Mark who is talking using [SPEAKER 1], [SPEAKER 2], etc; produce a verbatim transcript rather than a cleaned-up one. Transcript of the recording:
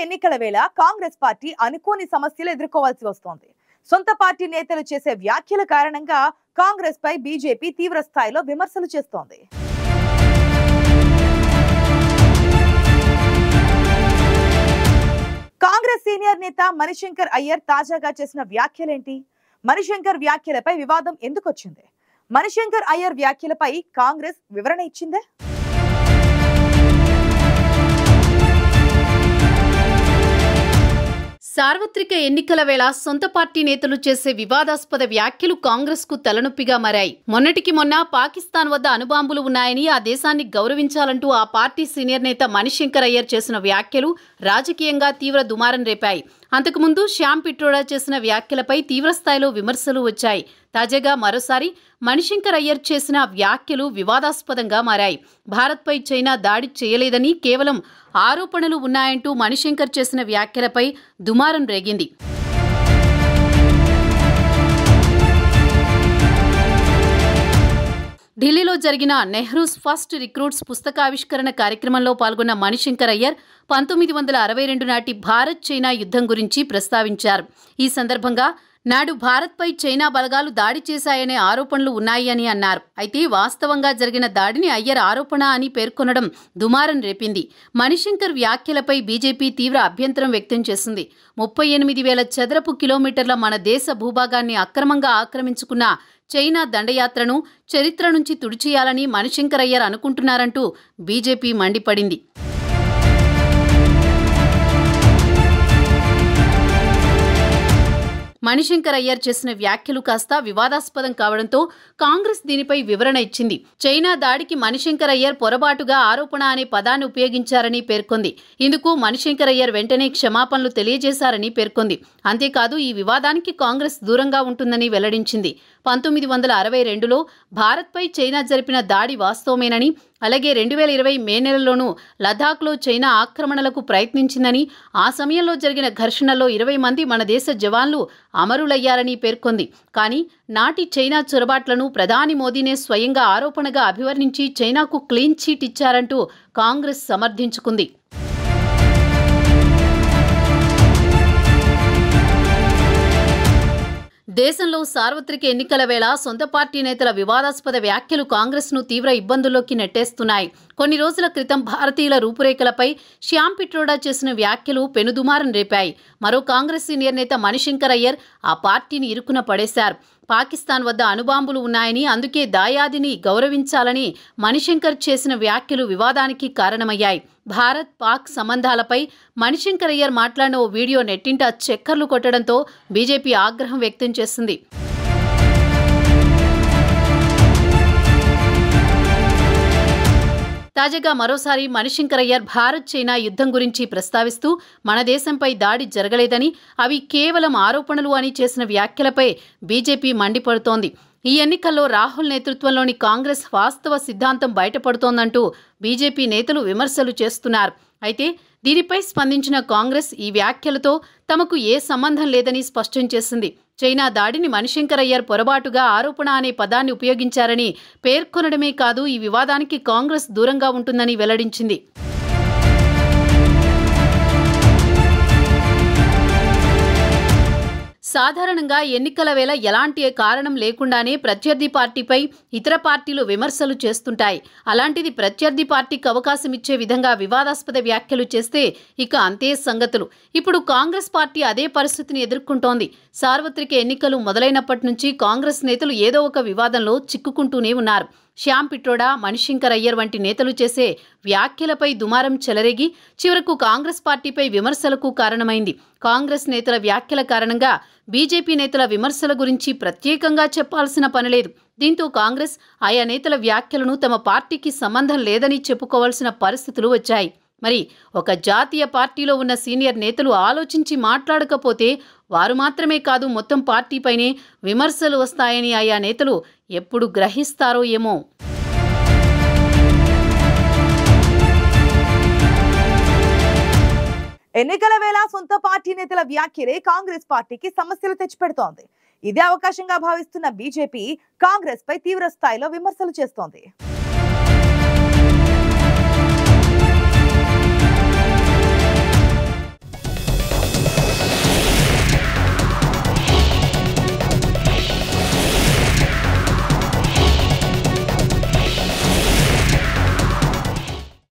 [SPEAKER 1] ఎన్నికల వేళ కాంగ్రెస్ పార్టీ అనుకోని సమస్యలు ఎదుర్కోవాల్సి వస్తోంది. సొంత పార్టీ నేతలు చేసే వ్యాఖ్యల కారణంగా కాంగ్రెస్ పై బీజేపీ తీవ్ర స్థాయిలో విమర్శలు చేస్తోంది. కాంగ్రెస్ సీనియర్ నేత మణిశంకర్ అయ్యర్ తాజాగా చేసిన వ్యాఖ్యలేంటి? మణిశంకర్ వ్యాఖ్యలపై వివాదం ఎందుకు వచ్చింది? మణిశంకర్ అయ్యర్ వ్యాఖ్యలపై కాంగ్రెస్ వివరణ ఇచ్చిందే?
[SPEAKER 2] సార్వత్రిక ఎన్నికల వేళ సొంత పార్టీ నేతలు చేసే వివాదాస్పద వ్యాఖ్యలు కాంగ్రెస్ కు తలనొప్పిగా మారాయి. మొన్నటికి మొన్న పాకిస్తాన్ వద్ద అణుబాంబులు ఉన్నాయని, ఆ దేశాన్ని గౌరవించాలంటూ ఆ పార్టీ సీనియర్ నేత మణిశంకర్ అయ్యర్ చేసిన వ్యాఖ్యలు రాజకీయంగా తీవ్ర దుమారం రేపాయి. అంతకుముందు శ్యామ్ పిట్రోడా చేసిన వ్యాఖ్యలపై తీవ్రస్థాయిలో విమర్శలు వచ్చాయి. తాజాగా మరోసారి మణిశంకర్ అయ్యర్ చేసిన వ్యాఖ్యలు వివాదాస్పదంగా మారాయి. భారత్పై చైనా దాడి చేయలేదని, కేవలం ఆరోపణలు ఉన్నాయంటూ మణిశంకర్ చేసిన వ్యాఖ్యలపై దుమారం రేగింది. ఢిల్లీలో జరిగిన నెహ్రూస్ ఫస్ట్ రిక్రూట్స్ పుస్తకావిష్కరణ కార్యక్రమంలో పాల్గొన్న మణిశంకర్ అయ్యర్ పంతొమ్మిది వందల అరవై రెండు నాటి భారత్ చైనా యుద్ధం గురించి ప్రస్తావించారు. ఈ సందర్భంగా నాడు భారత్పై చైనా బలగాలు దాడి చేశాయనే ఆరోపణలు ఉన్నాయి అని అన్నారు. అయితే వాస్తవంగా జరిగిన దాడిని అయ్యర్ ఆరోపణ అని పేర్కొనడం దుమారం రేపింది. మణిశంకర్ వ్యాఖ్యలపై బీజేపీ తీవ్ర అభ్యంతరం వ్యక్తం చేసింది. ముప్పై ఎనిమిది వేల చదరపు కిలోమీటర్ల మన దేశ భూభాగాన్ని అక్రమంగా ఆక్రమించుకున్న చైనా దండయాత్రను చరిత్ర నుంచి తుడిచేయాలని మణిశంకర్ అయ్యర్ అనుకుంటున్నారంటూ బీజేపీ మండిపడింది. మణిశంకర్ అయ్యర్ చేసిన వ్యాఖ్యలు కాస్త వివాదాస్పదం కావడంతో కాంగ్రెస్ దీనిపై వివరణ ఇచ్చింది. చైనా దాడికి మణిశంకర్ అయ్యర్ పొరపాటుగా ఆరోపణ అనే పదాన్ని ఉపయోగించారని పేర్కొంది. ఇందుకు మణిశంకర్ అయ్యర్ వెంటనే క్షమాపణలు తెలియజేశారని పేర్కొంది. అంతేకాదు, ఈ వివాదానికి కాంగ్రెస్ దూరంగా ఉంటుందని వెల్లడించింది. పంతొమ్మిది వందల అరవై రెండులో భారత్పై చైనా జరిపిన దాడి వాస్తవమేనని, అలాగే రెండు వేల ఇరవై మే నెలలోనూ లదాఖ్లో చైనా ఆక్రమణలకు ప్రయత్నించిందని, ఆ సమయంలో జరిగిన ఘర్షణలో ఇరవై మంది మన దేశ జవాన్లు అమరులయ్యారని పేర్కొంది. కానీ నాటి చైనా చొరబాట్లను ప్రధాని మోదీనే స్వయంగా ఆరోపణగా అభివర్ణించి చైనాకు క్లీన్ చీట్ ఇచ్చారంటూ కాంగ్రెస్ సమర్థించుకుంది. దేశంలో సార్వత్రిక ఎన్నికల వేళ సొంత పార్టీ నేతల వివాదాస్పద వ్యాఖ్యలు కాంగ్రెస్ను తీవ్ర ఇబ్బందుల్లోకి నెట్టేస్తున్నాయి. కొన్ని రోజుల క్రితం భారతీయుల రూపురేఖలపై శ్యామ్ పిట్రోడా చేసిన వ్యాఖ్యలు పెనుదుమారం రేపాయి. మరో కాంగ్రెస్ సీనియర్ నేత మణిశంకర్ అయ్యర్ ఆ పార్టీని ఇరుకున పడేశారు. పాకిస్తాన్ వద్ద అణుబాంబులు ఉన్నాయని, అందుకే దాయాదిని గౌరవించాలని మణిశంకర్ చేసిన వ్యాఖ్యలు వివాదానికి కారణమయ్యాయి. భారత్ పాక్ సంబంధాలపై మణిశంకర్ అయ్యర్ మాట్లాడిన ఓ వీడియో నెట్టింట చక్కర్లు కొట్టడంతో బీజేపీ ఆగ్రహం వ్యక్తం చేసింది. తాజాగా మరోసారి మణిశంకర్ అయ్యర్ భారత్ చైనా యుద్ధం గురించి ప్రస్తావిస్తూ మన దేశంపై దాడి జరగలేదని, అవి కేవలం ఆరోపణలు అని చేసిన వ్యాఖ్యలపై బీజేపీ మండిపడుతోంది. ఈ ఎన్నికల్లో రాహుల్ నేతృత్వంలోని కాంగ్రెస్ వాస్తవ సిద్ధాంతం బయటపడుతోందంటూ బీజేపీ నేతలు విమర్శలు చేస్తున్నారు. అయితే దీనిపై స్పందించిన కాంగ్రెస్ ఈ వ్యాఖ్యలతో తమకు ఏ సంబంధం లేదని స్పష్టం చేసింది. చైనా దాడిని మణిశంకర్ అయ్యర్ పొరపాటుగా ఆరోపణ అనే పదాన్ని ఉపయోగించారని పేర్కొనడమే కాదు, ఈ వివాదానికి కాంగ్రెస్ దూరంగా ఉంటుందని వెల్లడించింది. సాధారణంగా ఎన్నికల వేళ ఎలాంటి కారణం లేకుండానే ప్రత్యర్థి పార్టీపై ఇతర పార్టీలు విమర్శలు చేస్తుంటాయి. అలాంటిది ప్రత్యర్థి పార్టీకి అవకాశం ఇచ్చే విధంగా వివాదాస్పద వ్యాఖ్యలు చేస్తే ఇక అంతే సంగతులు. ఇప్పుడు కాంగ్రెస్ పార్టీ అదే పరిస్థితిని ఎదుర్కొంటోంది. సార్వత్రిక ఎన్నికలు మొదలైనప్పటి నుంచి కాంగ్రెస్ నేతలు ఏదో ఒక వివాదంలో చిక్కుకుంటూనే ఉన్నారు. శ్యామ్ పిట్రోడా, మణిశంకర్ అయ్యర్ వంటి నేతలు చేసే వ్యాఖ్యలపై దుమారం చెలరేగి చివరకు కాంగ్రెస్ పార్టీపై విమర్శలకు కారణమైంది. కాంగ్రెస్ నేతల వ్యాఖ్యల కారణంగా బీజేపీ నేతల విమర్శల గురించి ప్రత్యేకంగా చెప్పాల్సిన పనిలేదు. దీంతో కాంగ్రెస్ ఆయా నేతల వ్యాఖ్యలను తమ పార్టీకి సంబంధం లేదని చెప్పుకోవాల్సిన పరిస్థితులు వచ్చాయి. మరి ఒక జాతీయ పార్టీలో ఉన్న సీనియర్ నేతలు ఆలోచించి మాట్లాడకపోతే వారు మాత్రమే కాదు, మొత్తం పార్టీపైనే విమర్శలు వస్తాయని ఆయా నేతలు ఎప్పుడు గ్రహిస్తారో ఏమో.
[SPEAKER 1] ఎన్నికల వేళ సొంత పార్టీ నేతల వ్యాఖ్యలే కాంగ్రెస్ పార్టీకి సమస్యలు తెచ్చిపెడుతోంది. ఇదే అవకాశంగా భావిస్తున్న బీజేపీ కాంగ్రెస్ పై తీవ్ర స్థాయిలో విమర్శలు చేస్తోంది.